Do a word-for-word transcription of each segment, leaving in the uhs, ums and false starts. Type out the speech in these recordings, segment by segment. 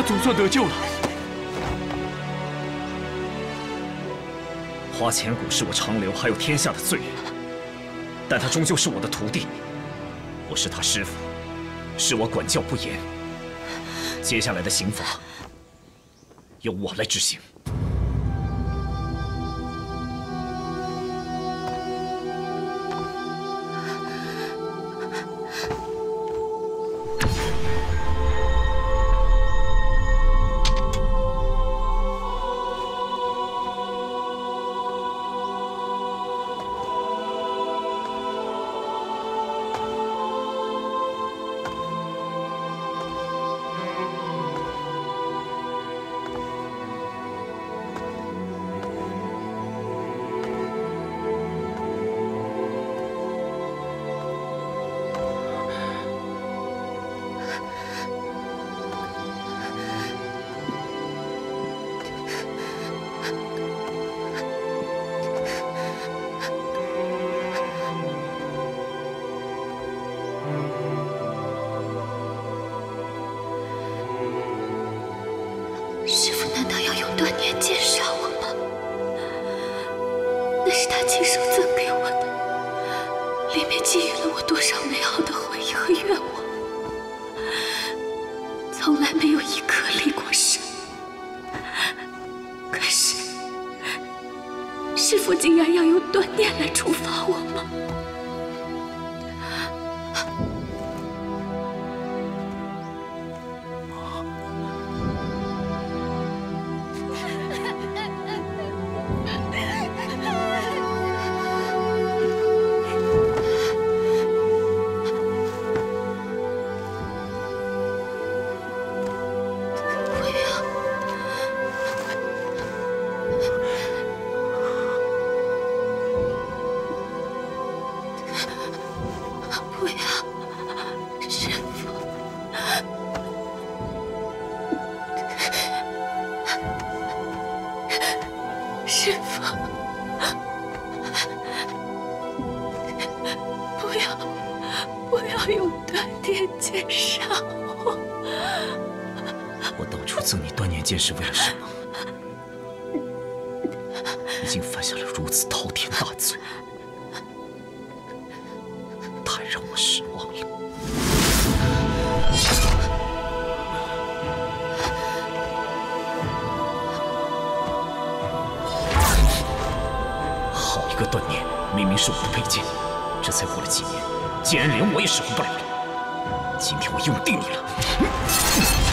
总算得救了。 花千骨是我长留还有天下的罪人，但他终究是我的徒弟，我是他师父，是我管教不严。接下来的刑罚由我来执行。 师父难道要用断念剑杀我吗？那是他亲手赠给我的，里面寄予了我多少美好的回忆和愿望，从来没有一颗离过身。可是，师父竟然要用断念来处罚我吗？ 师父，不要，不要用断念剑杀我！ 我当初赠你断念剑是为了什么？已经犯下了如此滔天大罪，太让我失望了。 一个断念，明明是我的佩剑，这才过了几年，竟然连我也使唤不了了。今天我用定你了！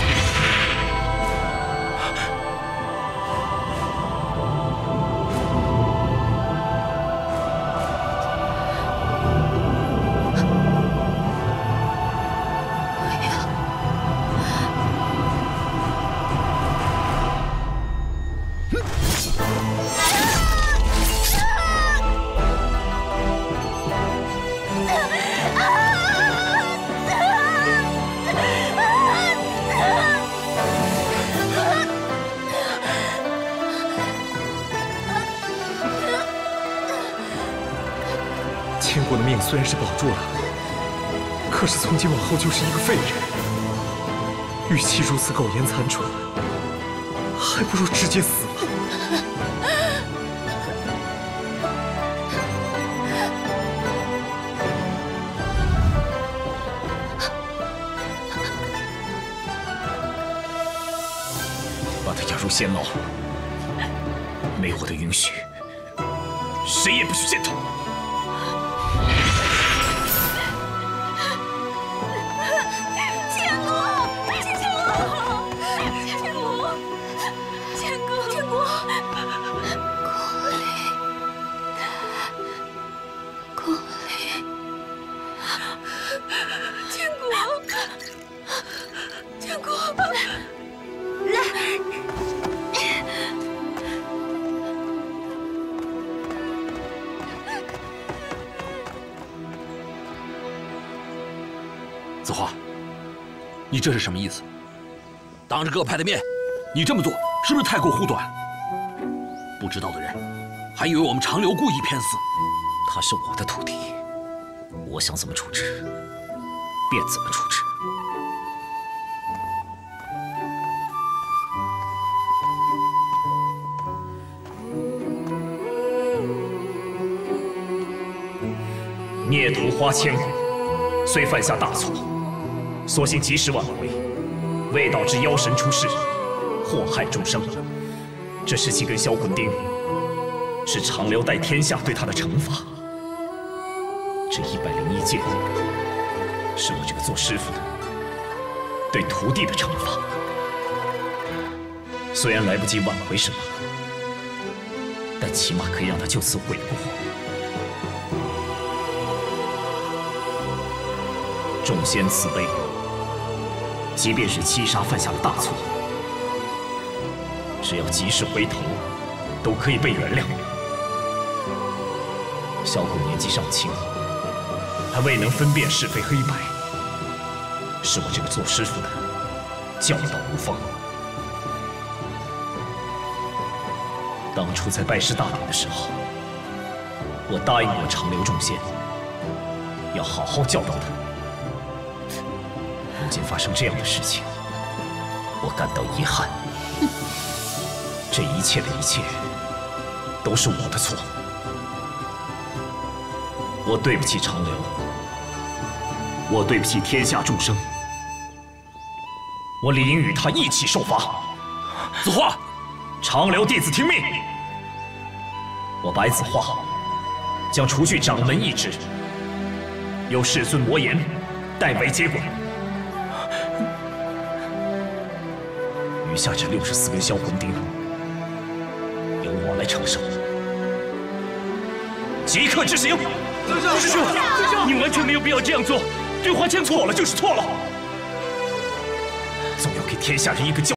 千国的命虽然是保住了，可是从今往后就是一个废人。与其如此苟延残喘，还不如直接死了。 把他押入仙牢，没我的允许，谁也不许见他。 子华，你这是什么意思？当着各派的面，你这么做是不是太过护短？不知道的人还以为我们长留故意偏私。 他是我的徒弟，我想怎么处置，便怎么处置。 孽徒花千骨，虽犯下大错，所幸及时挽回，未导致妖神出世，祸害众生。这十七根销魂钉，是长辽代天下对他的惩罚。这一百零一剑，是我这个做师傅的对徒弟的惩罚。虽然来不及挽回什么，但起码可以让他就此悔过。众仙慈悲，即便是七杀犯下了大错，只要及时回头，都可以被原谅。小骨年纪尚轻，还未能分辨是非黑白，是我这个做师傅的教导无方。当初在拜师大典的时候，我答应过长留众仙，要好好教导他。如今发生这样的事情，我感到遗憾。这一切的一切，都是我的错。我对不起长留，我对不起天下众生，我理应与他一起受罚。 子画， 长留弟子听命。我白子画将除去掌门一职，由世尊魔言代为接管。余下这六十四根销魂钉，由我来承受。即刻执行！ 师兄，你完全没有必要这样做。对花千错了就是错了， 总要给天下人一个教。